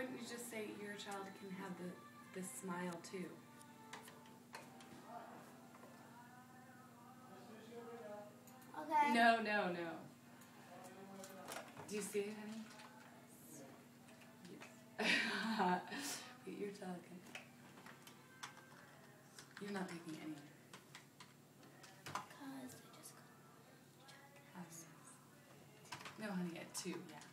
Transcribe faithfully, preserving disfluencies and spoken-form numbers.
don't you just say your child can have the, the smile too? Okay. No, no, no. Do you see it, honey? Yes. You're talking. You're not taking any. Because I just got No, honey, at two, yeah.